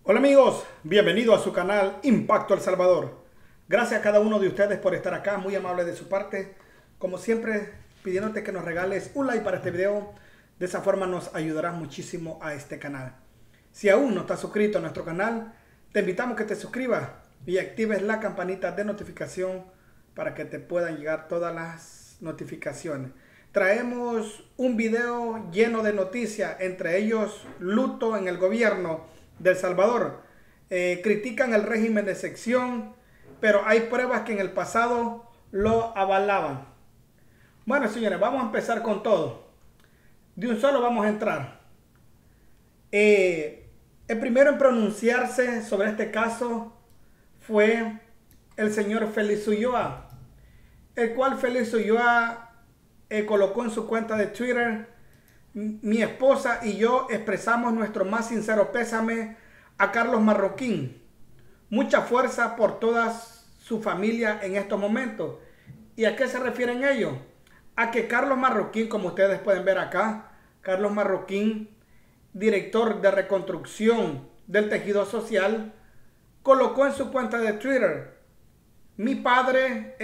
Hola amigos, bienvenido a su canal Impacto El Salvador. Gracias a cada uno de ustedes por estar acá, muy amable de su parte. Como siempre, pidiéndote que nos regales un like para este video. De esa forma nos ayudarás muchísimo a este canal. Si aún no estás suscrito a nuestro canal, te invitamos a que te suscribas y actives la campanita de notificación para que te puedan llegar todas las notificaciones. Traemos un video lleno de noticias, entre ellos luto en el gobierno de El Salvador. Critican el régimen de sección, pero hay pruebas que en el pasado lo avalaban. Bueno, señores, vamos a empezar con todo. De un solo vamos a entrar. El primero en pronunciarse sobre este caso fue el señor Félix Ulloa, el cual Félix Ulloa colocó en su cuenta de Twitter: mi esposa y yo expresamos nuestro más sincero pésame a Carlos Marroquín. Mucha fuerza por toda su familia en estos momentos. ¿Y a qué se refieren ellos? A que Carlos Marroquín, como ustedes pueden ver acá, Carlos Marroquín, director de reconstrucción del tejido social, colocó en su cuenta de Twitter: mi padre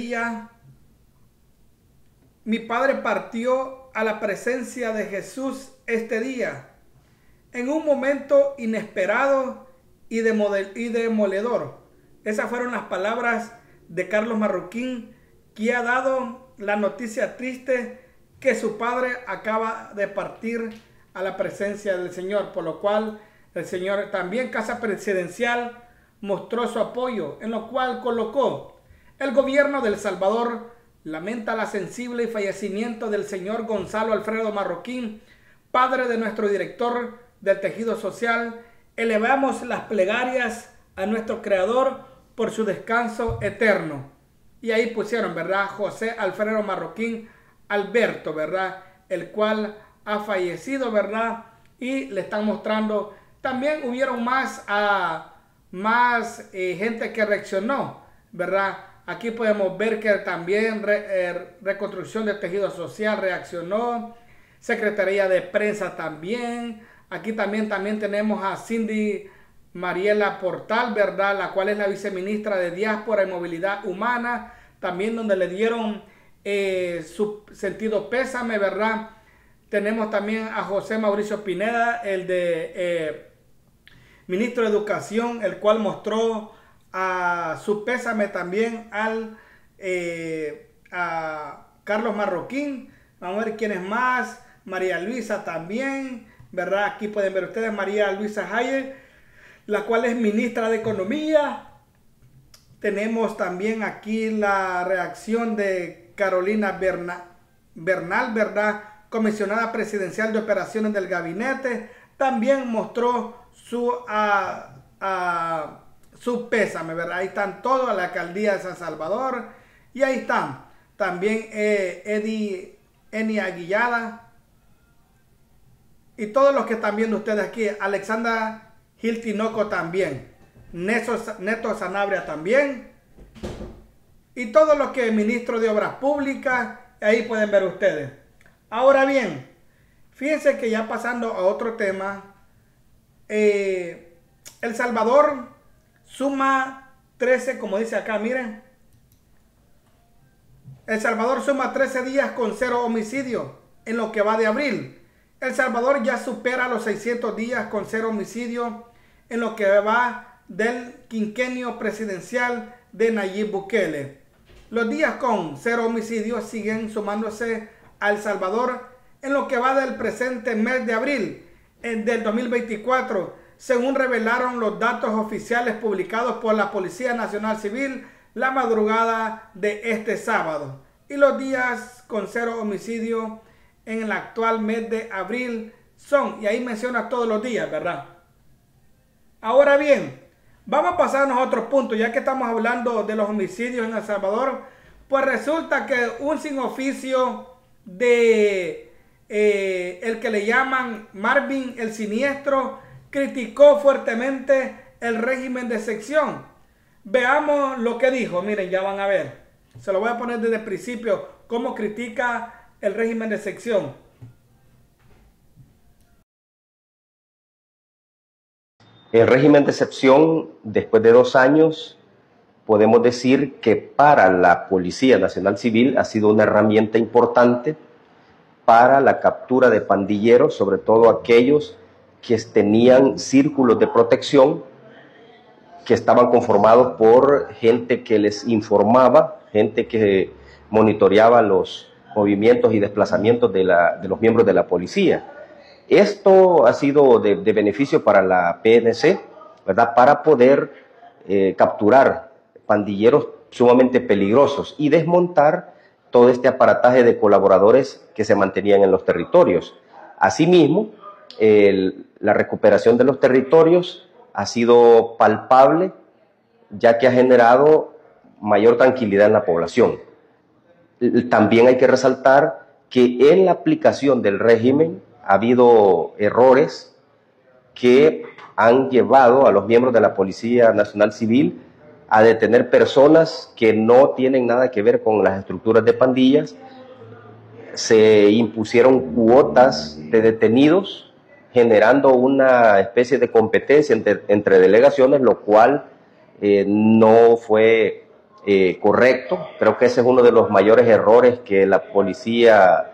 partió a la presencia de Jesús este día, en un momento inesperado y demoledor. Esas fueron las palabras de Carlos Marroquín, que ha dado la noticia triste que su padre acaba de partir a la presencia del Señor, por lo cual el Señor, también Casa Presidencial, mostró su apoyo, en lo cual colocó: el gobierno de El Salvador lamenta la sensible fallecimiento del señor Gonzalo Alfredo Marroquín, padre de nuestro director del tejido social. Elevamos las plegarias a nuestro creador por su descanso eterno. Y ahí pusieron, ¿verdad?, José Alfredo Marroquín Alberto, ¿verdad?, el cual ha fallecido, ¿verdad? Y le están mostrando. También hubieron más gente que reaccionó, ¿verdad? Aquí podemos ver que también Reconstrucción del Tejido Social reaccionó, Secretaría de Prensa también. Aquí también tenemos a Cindy Mariela Portal, ¿verdad?, la cual es la viceministra de Diáspora y Movilidad Humana, también donde le dieron su sentido pésame, ¿verdad? Tenemos también a José Mauricio Pineda, el de ministro de Educación, el cual mostró su pésame también a Carlos Marroquín. Vamos a ver quién es más. María Luisa también, ¿verdad? Aquí pueden ver ustedes María Luisa Hayek, la cual es ministra de Economía. Tenemos también aquí la reacción de Carolina Bernal, ¿verdad?, comisionada presidencial de operaciones del gabinete. También mostró su pésame, ¿verdad? Ahí están todos, la alcaldía de San Salvador. Y ahí están también Eni Aguillada. Y todos los que están viendo ustedes aquí, Alexandra Gil Tinoco también, Neto Sanabria también, y todos los que ministro de Obras Públicas, ahí pueden ver ustedes. Ahora bien, fíjense que ya pasando a otro tema, El Salvador suma 13, como dice acá, miren. El Salvador suma 13 días con 0 homicidios en lo que va de abril. El Salvador ya supera los 600 días con 0 homicidios en lo que va del quinquenio presidencial de Nayib Bukele. Los días con 0 homicidios siguen sumándose a El Salvador en lo que va del presente mes de abril del 2024, según revelaron los datos oficiales publicados por la Policía Nacional Civil la madrugada de este sábado. Y los días con 0 homicidio en el actual mes de abril son, y ahí menciona todos los días, ¿verdad? Ahora bien, vamos a pasarnos a otro punto, ya que estamos hablando de los homicidios en El Salvador. Pues resulta que un sin oficio de el que le llaman Marvin el Siniestro criticó fuertemente el régimen de sección. Veamos lo que dijo. Miren, ya van a ver. Se lo voy a poner desde el principio, cómo critica el régimen de sección. El régimen de excepción, después de 2 años, podemos decir que para la Policía Nacional Civil ha sido una herramienta importante para la captura de pandilleros, sobre todo aquellos que tenían círculos de protección, que estaban conformados por gente que les informaba, gente que monitoreaba los movimientos y desplazamientos de los miembros de la policía. Esto ha sido de beneficio para la PNC, ¿verdad? Para poder capturar pandilleros sumamente peligrosos y desmontar todo este aparataje de colaboradores que se mantenían en los territorios. Asimismo, la recuperación de los territorios ha sido palpable, ya que ha generado mayor tranquilidad en la población. También hay que resaltar que en la aplicación del régimen ha habido errores que han llevado a los miembros de la Policía Nacional Civil a detener personas que no tienen nada que ver con las estructuras de pandillas. Se impusieron cuotas de detenidos, generando una especie de competencia entre delegaciones, lo cual no fue correcto. Creo que ese es uno de los mayores errores que la policía,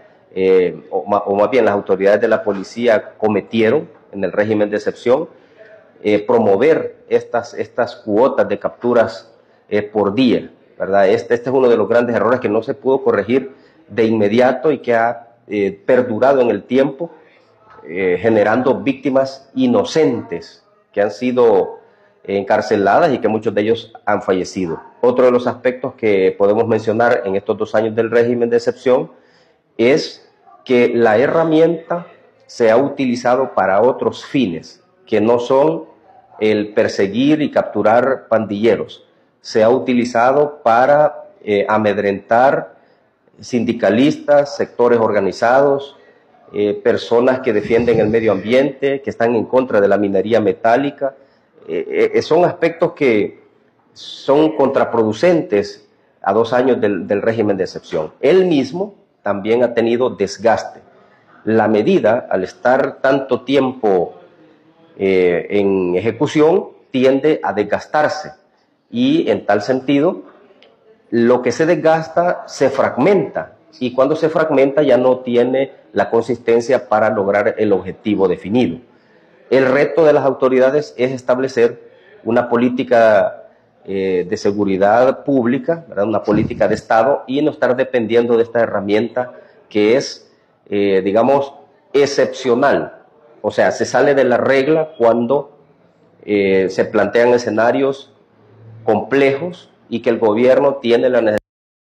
o más bien las autoridades de la policía cometieron en el régimen de excepción. Promover estas cuotas de capturas por día, ¿verdad? Este es uno de los grandes errores que no se pudo corregir de inmediato y que ha perdurado en el tiempo, generando víctimas inocentes que han sido encarceladas y que muchos de ellos han fallecido. Otro de los aspectos que podemos mencionar en estos 2 años del régimen de excepción es que la herramienta se ha utilizado para otros fines que no son el perseguir y capturar pandilleros. Se ha utilizado para amedrentar sindicalistas, sectores organizados, personas que defienden el medio ambiente, que están en contra de la minería metálica. Son aspectos que son contraproducentes a 2 años del régimen de excepción. Él mismo también ha tenido desgaste. La medida, al estar tanto tiempo en ejecución, tiende a desgastarse y en tal sentido lo que se desgasta se fragmenta y cuando se fragmenta ya no tiene la consistencia para lograr el objetivo definido. El reto de las autoridades es establecer una política de seguridad pública, ¿verdad? Una política de Estado y no estar dependiendo de esta herramienta que es, digamos, excepcional. O sea, se sale de la regla cuando se plantean escenarios complejos y que el gobierno tiene la necesidad.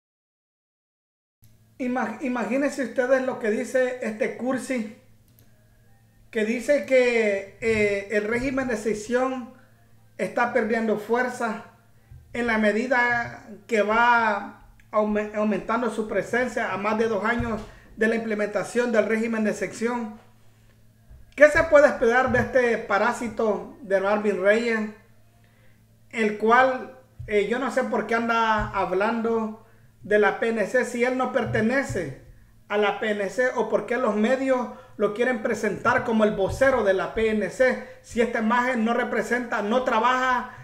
Imagínense ustedes lo que dice este Cursi, que dice que el régimen de excepción está perdiendo fuerza en la medida que va aumentando su presencia a más de 2 años de la implementación del régimen de excepción. ¿Qué se puede esperar de este parásito de Marvin Reyes? El cual yo no sé por qué anda hablando de la PNC si él no pertenece a la PNC, o por qué los medios lo quieren presentar como el vocero de la PNC si esta imagen no representa, no trabaja,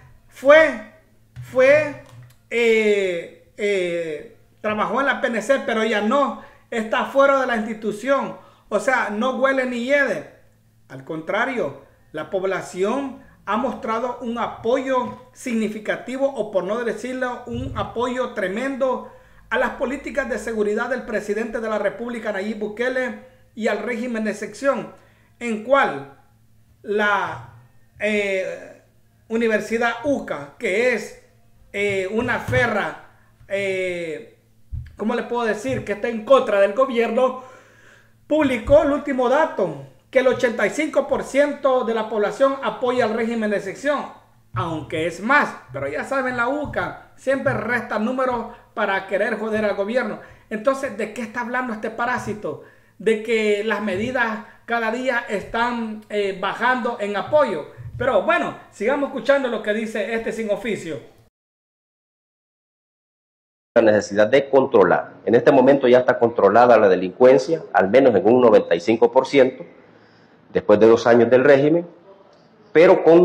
trabajó en la PNC pero ya no, está fuera de la institución, o sea, no huele ni hiede. Al contrario, la población ha mostrado un apoyo significativo, o por no decirlo, un apoyo tremendo a las políticas de seguridad del presidente de la República, Nayib Bukele, y al régimen de excepción, en cual la Universidad UCA, que es una ferra, ¿cómo le puedo decir?, que está en contra del gobierno, publicó el último dato, que el 85% de la población apoya al régimen de excepción, aunque es más, pero ya saben, la UCA siempre resta números para querer joder al gobierno. Entonces, ¿de qué está hablando este parásito? De que las medidas cada día están bajando en apoyo. Pero bueno, sigamos escuchando lo que dice este sin oficio. La necesidad de controlar. En este momento ya está controlada la delincuencia, al menos en un 95%, después de 2 años del régimen, pero con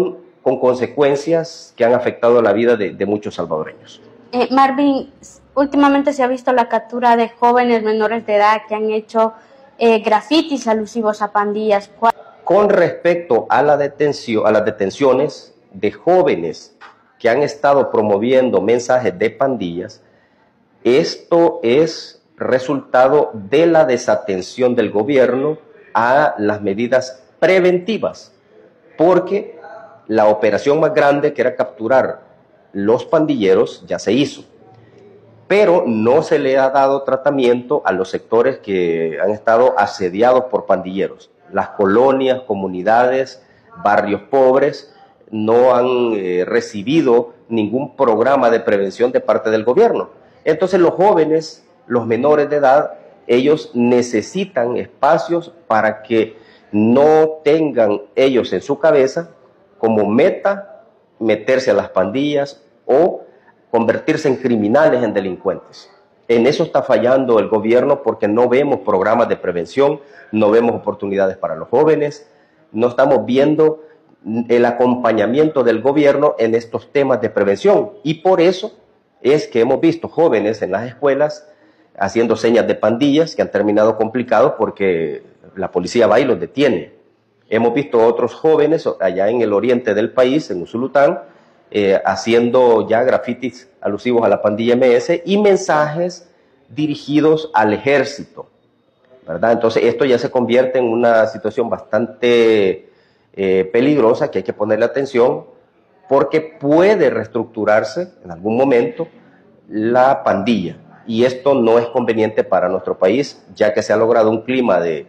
con consecuencias que han afectado la vida de muchos salvadoreños. Marvin, últimamente se ha visto la captura de jóvenes menores de edad que han hecho grafitis alusivos a pandillas. Con respecto a las detenciones de jóvenes que han estado promoviendo mensajes de pandillas, esto es resultado de la desatención del gobierno a las medidas preventivas, porque la operación más grande, que era capturar los pandilleros, ya se hizo, pero no se le ha dado tratamiento a los sectores que han estado asediados por pandilleros. Las colonias, comunidades, barrios pobres no han recibido ningún programa de prevención de parte del gobierno. Entonces los jóvenes, los menores de edad, ellos necesitan espacios para que no tengan ellos en su cabeza como meta meterse a las pandillas o convertirse en criminales, en delincuentes. En eso está fallando el gobierno, porque no vemos programas de prevención, no vemos oportunidades para los jóvenes, no estamos viendo el acompañamiento del gobierno en estos temas de prevención, y por eso es que hemos visto jóvenes en las escuelas haciendo señas de pandillas que han terminado complicados porque la policía va y los detiene. Hemos visto otros jóvenes allá en el oriente del país, en Usulután, haciendo ya grafitis alusivos a la pandilla MS y mensajes dirigidos al ejército, ¿verdad? Entonces esto ya se convierte en una situación bastante peligrosa, que hay que ponerle atención, porque puede reestructurarse en algún momento la pandilla, y esto no es conveniente para nuestro país, ya que se ha logrado un clima de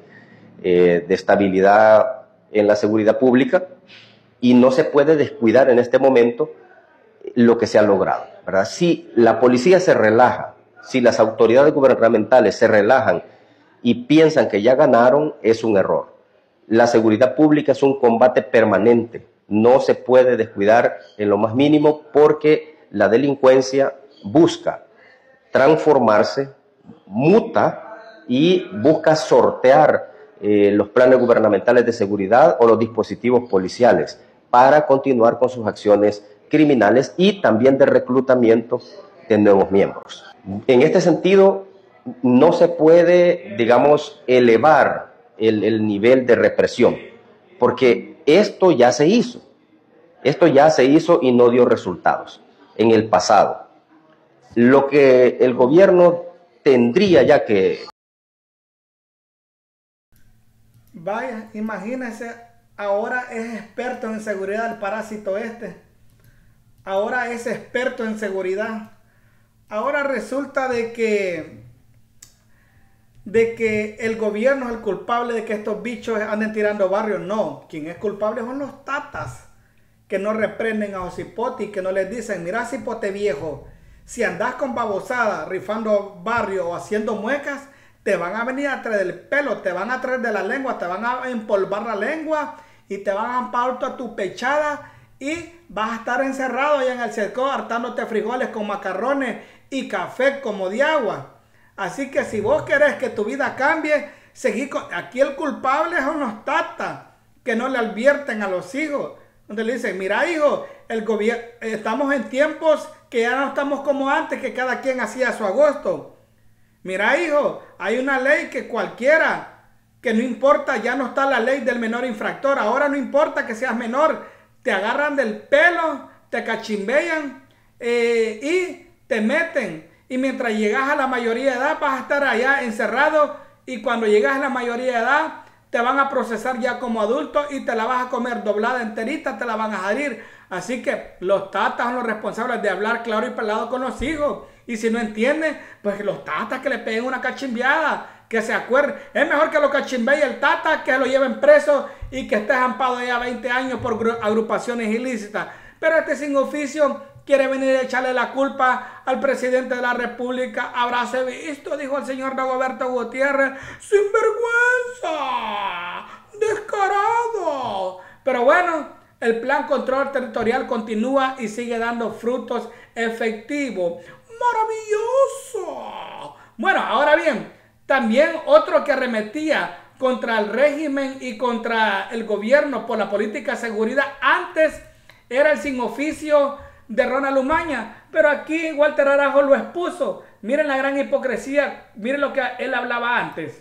estabilidad en la seguridad pública, y no se puede descuidar en este momento lo que se ha logrado, ¿verdad? Si la policía se relaja, si las autoridades gubernamentales se relajan y piensan que ya ganaron, es un error. La seguridad pública es un combate permanente, no se puede descuidar en lo más mínimo, porque la delincuencia busca transformarse, muta y busca sortear los planes gubernamentales de seguridad o los dispositivos policiales para continuar con sus acciones criminales y también de reclutamiento de nuevos miembros. En este sentido, no se puede, digamos, elevar el nivel de represión, porque esto ya se hizo y no dio resultados en el pasado. Lo que el gobierno tendría ya que... Vaya, imagínense, ahora es experto en seguridad el parásito este. Ahora es experto en seguridad. Ahora resulta de que el gobierno es el culpable de que estos bichos anden tirando barrios. No, quien es culpable son los tatas, que no reprenden a Josipoti, que no les dicen: mira, cipote viejo, si andas con babosada, rifando barrio o haciendo muecas, te van a venir a traer del pelo, te van a traer de la lengua, te van a empolvar la lengua y te van a ampar a tu pechada, y vas a estar encerrado allá en el cerco hartándote frijoles con macarrones y café como de agua. Así que si vos querés que tu vida cambie, seguí con... Aquí el culpable son los tatas, que no le advierten a los hijos, donde le dicen: mira, hijo, el gobierno, estamos en tiempos que ya no estamos como antes, que cada quien hacía su agosto. Mira, hijo, hay una ley que cualquiera, que no importa, ya no está la ley del menor infractor. Ahora no importa que seas menor, te agarran del pelo, te cachimbean y te meten. Y mientras llegas a la mayoría de edad, vas a estar allá encerrado, y cuando llegas a la mayoría de edad, te van a procesar ya como adulto y te la vas a comer doblada enterita, te la van a jarir. Así que los tatas son los responsables de hablar claro y pelado con los hijos. Y si no entienden, pues los tatas que le peguen una cachimbeada, que se acuerden. Es mejor que lo cachimbee el tata, que lo lleven preso y que estés ampado ya 20 años por agrupaciones ilícitas. Pero este sin oficio quiere venir a echarle la culpa al presidente de la República. Habráse visto, dijo el señor Dagoberto Gutiérrez, sinvergüenza, descarado. Pero bueno, el plan control territorial continúa y sigue dando frutos efectivos. ¡Maravilloso! Bueno, ahora bien, también otro que arremetía contra el régimen y contra el gobierno por la política de seguridad antes era el sin oficio de Ronald Umaña, pero aquí Walter Arajo lo expuso. Miren la gran hipocresía, miren lo que él hablaba antes.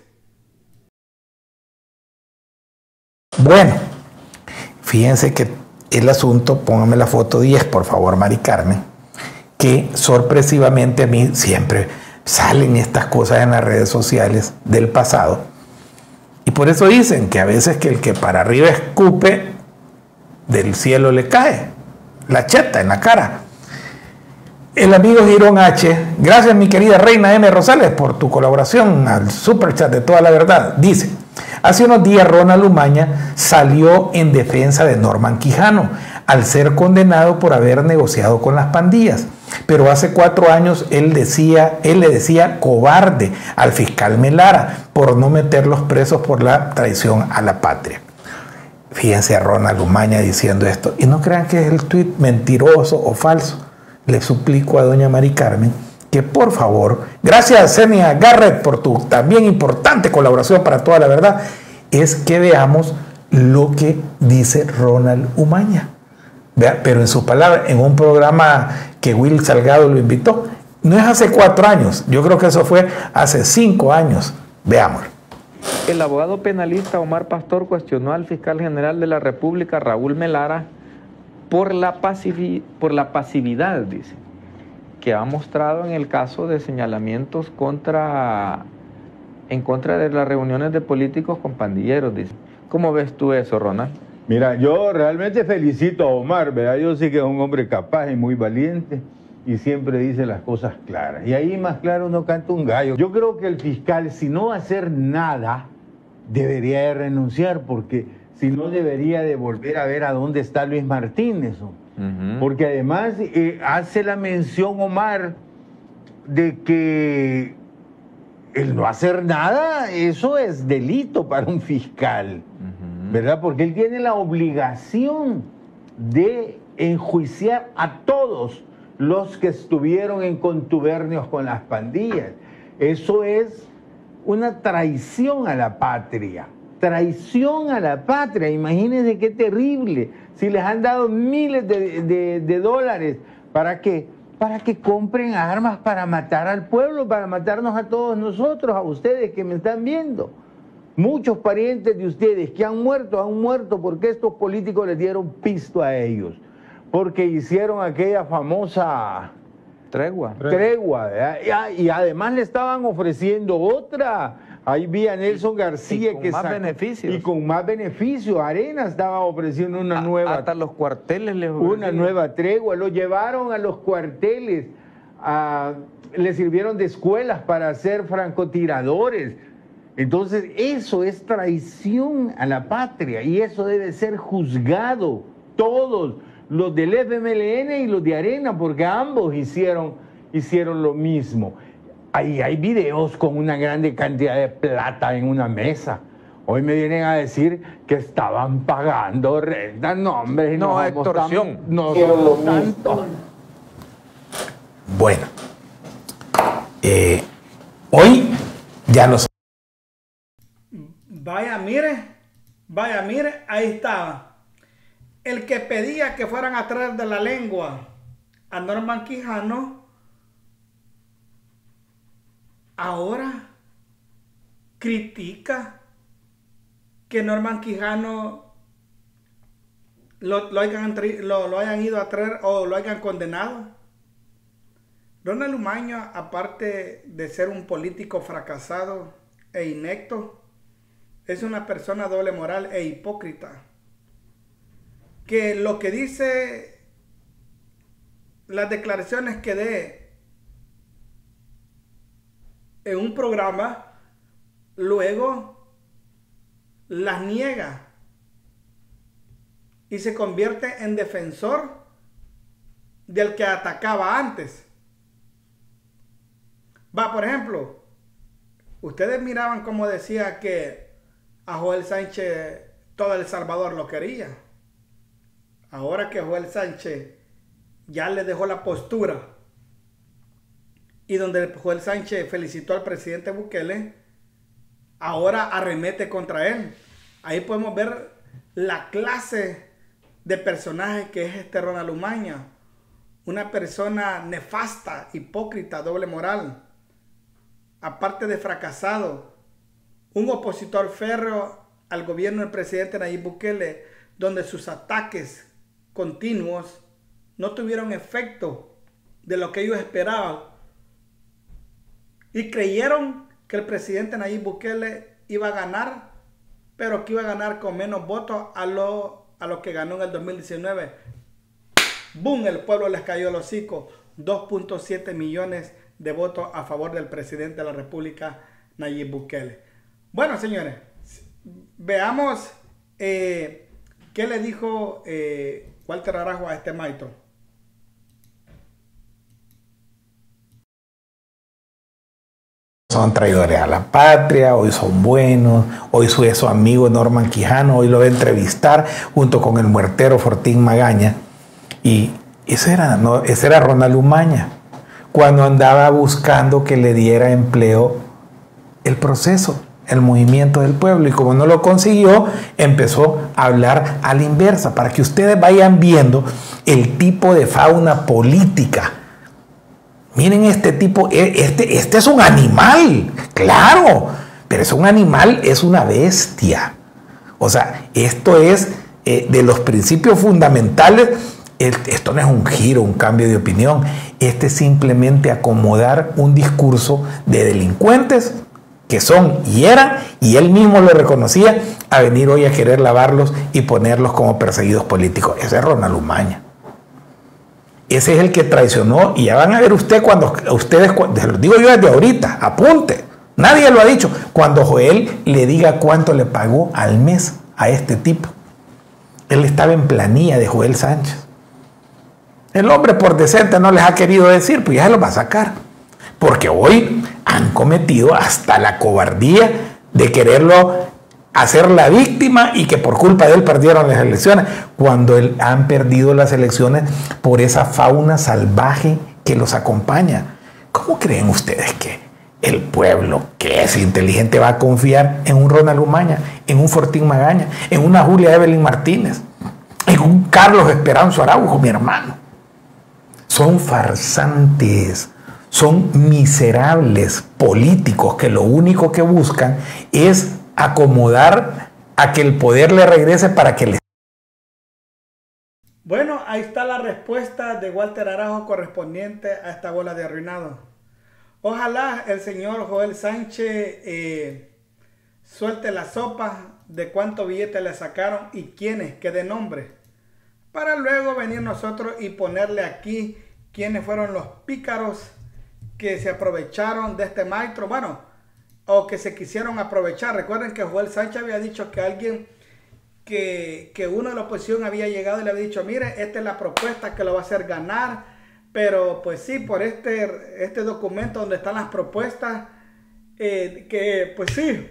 Bueno, fíjense que el asunto, póngame la foto 10 por favor, Mari Carmen, que sorpresivamente a mí siempre salen estas cosas en las redes sociales del pasado, y por eso dicen que a veces que el que para arriba escupe, del cielo le cae la cheta en la cara. El amigo Girón H, gracias mi querida Reina M. Rosales por tu colaboración al superchat de Toda la Verdad, dice: hace unos días Ronald Umaña salió en defensa de Norman Quijano al ser condenado por haber negociado con las pandillas, pero hace 4 años él le decía cobarde al fiscal Melara por no meterlos presos por la traición a la patria. Fíjense a Ronald Umaña diciendo esto, y no crean que es el tuit mentiroso o falso. Le suplico a doña Mari Carmen que por favor, gracias a Senia Garrett por tu también importante colaboración para Toda la Verdad, es que veamos lo que dice Ronald Umaña. Vea, pero en sus palabras, en un programa que Will Salgado lo invitó, no es hace 4 años, yo creo que eso fue hace 5 años. Veamos. El abogado penalista Omar Pastor cuestionó al fiscal general de la República, Raúl Melara, por la pasividad, dice, que ha mostrado en el caso de señalamientos en contra de las reuniones de políticos con pandilleros, dice. ¿Cómo ves tú eso, Ronald? Mira, yo realmente felicito a Omar, ¿verdad? Yo sé que es un hombre capaz y muy valiente y siempre dice las cosas claras. Y ahí más claro no canta un gallo. Yo creo que el fiscal, si no va a hacer nada, debería de renunciar, porque si no debería de volver a ver a dónde está Luis Martínez. Porque además hace la mención Omar de que el no hacer nada, eso es delito para un fiscal, ¿verdad? Porque él tiene la obligación de enjuiciar a todos los que estuvieron en contubernios con las pandillas. Eso es una traición a la patria. Traición a la patria, imagínense qué terrible. Si les han dado miles de dólares, ¿para qué? Para que compren armas para matar al pueblo, para matarnos a todos nosotros, a ustedes que me están viendo. Muchos parientes de ustedes que han muerto porque estos políticos les dieron pisto a ellos, porque hicieron aquella famosa tregua, ¿verdad? Y además le estaban ofreciendo otra. Ahí vi a Nelson García y con más beneficios. Y con más beneficios. Arena estaba ofreciendo una nueva. Hasta los cuarteles les ofrecieron una nueva tregua. Lo llevaron a los cuarteles. Le sirvieron de escuelas para ser francotiradores. Entonces, eso es traición a la patria y eso debe ser juzgado. Todos, los del FMLN y los de Arena, porque ambos hicieron lo mismo. Ahí hay videos con una grande cantidad de plata en una mesa. Hoy me vienen a decir que estaban pagando renta. No, hombre, no, extorsión. No somos tanto. Bueno, hoy ya nos... Vaya, mire, ahí estaba. El que pedía que fueran a traer de la lengua a Norman Quijano, ahora critica que Norman Quijano lo hayan ido a traer o lo hayan condenado. Ronald Umaña, aparte de ser un político fracasado e inepto, es una persona doble moral e hipócrita. Que lo que dice, las declaraciones que dé en un programa, luego las niega y se convierte en defensor del que atacaba antes. Por ejemplo, ustedes miraban cómo decía que a Joel Sánchez todo El Salvador lo quería. Ahora que Joel Sánchez ya le dejó la postura y donde Joel Sánchez felicitó al presidente Bukele, ahora arremete contra él. Ahí podemos ver la clase de personaje que es este Ronald Umaña. Una persona nefasta, hipócrita, doble moral. Aparte de fracasado, un opositor férreo al gobierno del presidente Nayib Bukele, donde sus ataques continuos no tuvieron efecto de lo que ellos esperaban. Y creyeron que el presidente Nayib Bukele iba a ganar, pero que iba a ganar con menos votos a lo que ganó en el 2019. ¡Bum! El pueblo les cayó el hocico. 2.7 millones de votos a favor del presidente de la República, Nayib Bukele. Bueno, señores, veamos qué le dijo Walter Arajo a este maestro. Son traidores a la patria, hoy son buenos, hoy su amigo Norman Quijano, hoy lo va a entrevistar junto con el muertero Fortín Magaña. Y ese era Ronald Umaña, cuando andaba buscando que le diera empleo el proceso, el movimiento del pueblo. Y como no lo consiguió, empezó a hablar a la inversa, para que ustedes vayan viendo el tipo de fauna política. Miren este tipo, este es un animal, claro, pero es un animal, es una bestia. O sea, esto es de los principios fundamentales. Esto no es un giro, un cambio de opinión. Este es simplemente acomodar un discurso de delincuentes que son y eran, y él mismo lo reconocía, a venir hoy a querer lavarlos y ponerlos como perseguidos políticos. Ese es Ronald Umaña. Ese es el que traicionó, y ya van a ver ustedes, se lo digo yo desde ahorita, apunte, nadie lo ha dicho, cuando Joel le diga cuánto le pagó al mes a este tipo. Él estaba en planilla de Joel Sánchez. El hombre por decente no les ha querido decir, pues ya se los va a sacar. Porque hoy han cometido hasta la cobardía de quererlo hacer la víctima y que por culpa de él perdieron las elecciones, cuando han perdido las elecciones por esa fauna salvaje que los acompaña. ¿Cómo creen ustedes que el pueblo que es inteligente va a confiar en un Ronald Umaña, en un Fortín Magaña, en una Julia Evelyn Martínez, en un Carlos Esperanzo Araujo, mi hermano? Son farsantes, son miserables políticos que lo único que buscan es acomodar a que el poder le regrese para que le... Bueno, ahí está la respuesta de Walter Arajo correspondiente a esta bola de arruinado. Ojalá el señor Joel Sánchez suelte la sopa de cuánto billete le sacaron y quiénes, que de nombre, para luego venir nosotros y ponerle aquí quiénes fueron los pícaros que se aprovecharon de este maestro, bueno, o que se quisieron aprovechar. Recuerden que Joel Sánchez había dicho que alguien, que uno de la oposición había llegado y le había dicho, mire, esta es la propuesta que lo va a hacer ganar, pero pues sí, por este documento donde están las propuestas, que pues sí,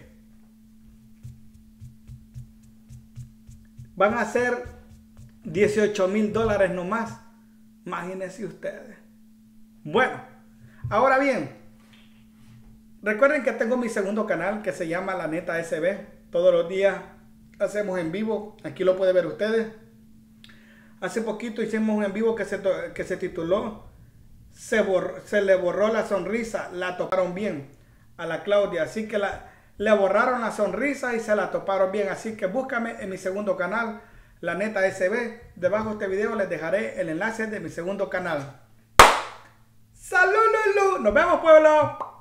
van a ser $18,000 nomás. Imagínense ustedes. Bueno, ahora bien, recuerden que tengo mi segundo canal que se llama La Neta SB. Todos los días hacemos en vivo. Aquí lo pueden ver ustedes. Hace poquito hicimos un en vivo que se tituló Se le borró la sonrisa. La toparon bien a la Claudia. Así que le borraron la sonrisa y se la toparon bien. Así que búscame en mi segundo canal, La Neta SB. Debajo de este video les dejaré el enlace de mi segundo canal. ¡Salud, Lulu! ¡Nos vemos, pueblo!